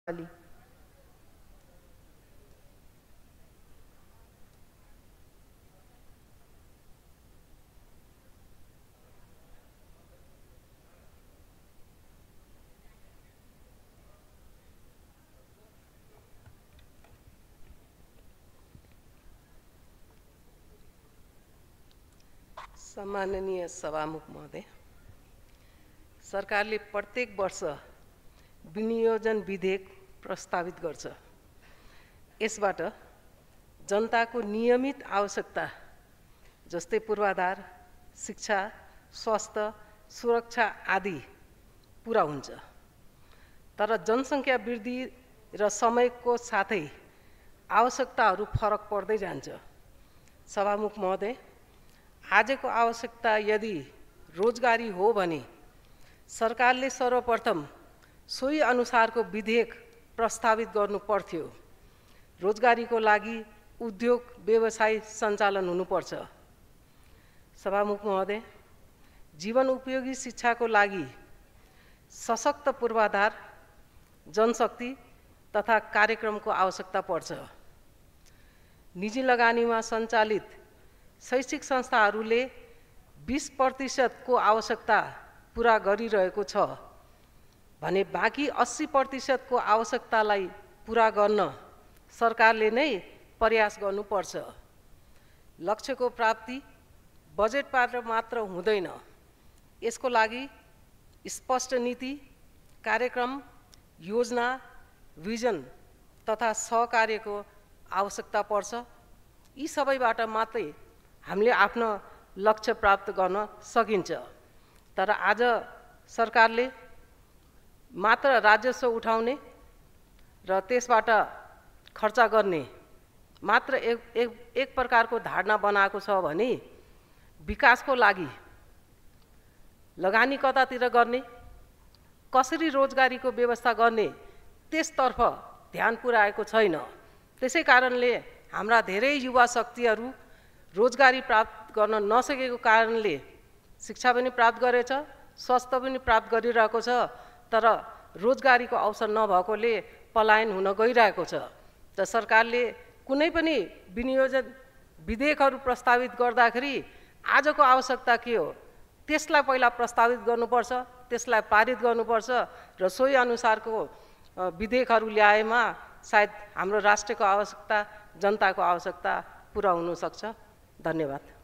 Ali. सम्माननीय सभामुख महोदय, सरकारले प्रत्येक वर्ष विनियोजन विधेयक प्रस्तावित गर्छ। यसबाट जनताको नियमित आवश्यकता जस्तै पूर्वाधार, शिक्षा, स्वास्थ्य, सुरक्षा आदि पुरा हुन्छ। तर जनसङ्ख्या वृद्धि र समयको साथै आवश्यकताहरू फरक पर्दै जान्छ। सभामुख महोदय, आजको आवश्यकता यदि रोजगारी हो भने सरकारले सर्वप्रथम सोही अनुसारको विधेयक प्रस्तावित गर्नु पर्थ्यो। रोजगारीको लागि उद्योग व्यवसाय सञ्चालन हुनुपर्छ। सभामुख महोदय, जीवन उपयोगी शिक्षाको लागि सशक्त पूर्वाधार, जनशक्ति तथा कार्यक्रमको आवश्यकता पर्छ। निजी लगानीमा सञ्चालित शैक्षिक संस्थाहरूले 20% को आवश्यकता पुरा गरिरहेको छ भने बाँकी 80% को आवश्यकतालाई पुरा गर्न सरकारले नै प्रयास गर्नुपर्छ। लक्ष्यको प्राप्ति बजेटबाट मात्र हुँदैन। यसको लागि स्पष्ट नीति, कार्यक्रम, योजना, भिजन तथा सहकार्यको आवश्यकता पर्छ। यी सबैबाट मात्रै हामीले आफ्नो लक्ष्य प्राप्त गर्न सकिन्छ। तर आज सरकारले मात्र राजस्व उठाउने र त्यसबाट खर्च गर्ने मात्र एक प्रकारको धारणा बनाएको छ भने विकासको लागि लगानी कतातिर गर्ने, कसरी रोजगारीको व्यवस्था गर्ने त्यसतर्फ ध्यान पुर्याएको छैन। त्यसै कारणले हाम्रा धेरै युवा शक्तिहरू रोजगारी प्राप्त गर्न नसकेको कारणले शिक्षा पनि प्राप्त गरेछ, स्वास्थ्य पनि प्राप्त गरिरहेको छ, तर रोजगारीको अवसर नभएकोले पलायन हुन गइरहेको छ। त सरकारले कुनै पनि विनियोजन विधेयकहरू प्रस्तावित गर्दाखेरि आजको आवश्यकता के हो त्यसलाई पहिला प्रस्तावित गर्नुपर्छ, त्यसलाई पारित गर्नुपर्छ र सोही अनुसारको विधेयकहरू ल्याएमा सायद हाम्रो राष्ट्रको आवश्यकता, जनताको आवश्यकता पुरा हुन सक्छ। धन्यवाद।